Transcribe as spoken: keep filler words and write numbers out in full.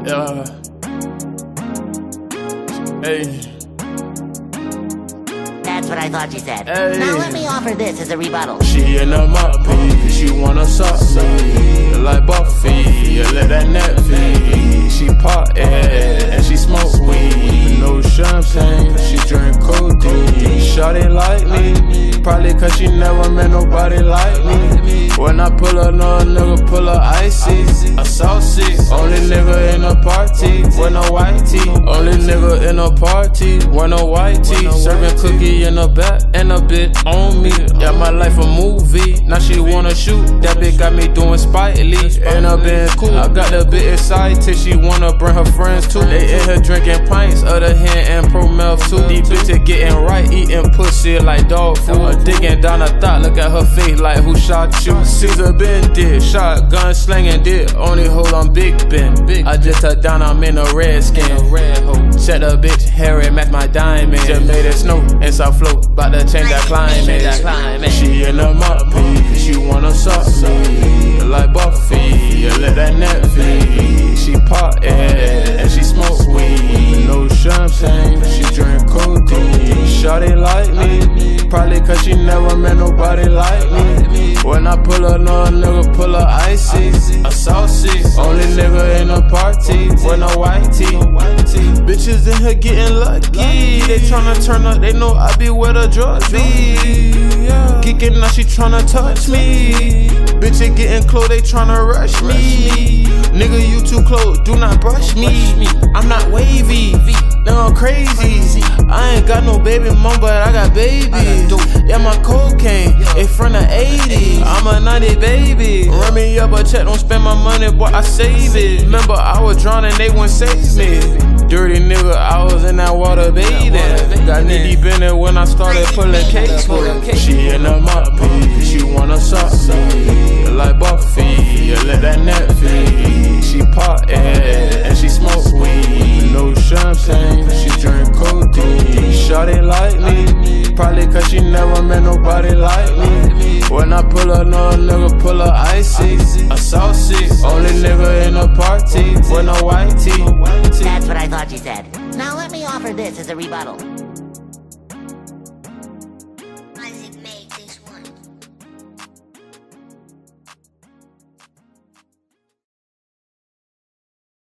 Yeah. Hey. That's what I thought you said. Hey. Now let me offer this as a rebuttal. She in the mop pee, she wanna suck me like Buffy, yeah, let that net feed. She pot it and she smoke weed. No champagne, she drink codeine. Shawty like me, probably cause she never met nobody like me. When I pull her, no nigga pull her icy. A saucy, only nigga in a party with no white tee. Only nigga in a party with no white tee. Serving cookie in the back and a bit on me. Yeah, my life a movie. Now she wanna shoot. That bitch got me doing Spike Lee. And I been cool. I got the bit excited. She wanna bring her friends too. They in here drinking pints of the hand and pro mouth too. These bitches getting right, eating pussy like dog food. Digging down a thought, look at her face like who shot you. Caesar been dead, shotgun slinging dead. Only hold on Big Ben. I just touched down, I'm in a red skin. Check the bitch, Harry match my diamond. Just made it snow and South float, bout to change that climate. She in the mop pee, she wanna suck me like Buffy, yeah, let that net feed. She pot it and she smoke weed. No champagne, she drink codeine. Shawty like me, probably cause she never met nobody like me. When I pull her, no nigga pull her icy. A saucy, only nigga in a party with no white tee. Bitches in here getting lucky. They tryna turn up, they know I be where the drugs be. Geeking now, she tryna touch me. Bitches getting close, they tryna rush me. Nigga, you too close, do not brush me. I'm not wavy, no I'm crazy. I ain't got no baby mom, but I got baby. Yeah, my cocaine, in front of eighty. I'm a ninety baby. Run me up a check, don't spend my money, boy, I save it. Remember, I was drowning, they wouldn't save me. Dirty nigga, I was in that water bathing. Got knee deep in it when I started pulling cakes. She in the mop pee, she wanna suck me like Buffy, yeah, let that net feed. She pot it and she smoke weed. No champagne, she drink codeine. Shawty like me, probably cause she never met nobody like me. When I pull her, no nigga pull her icy. A saucy, only nigga in a party with no white tee. That's what I thought you said. Now let me offer this as a rebuttal.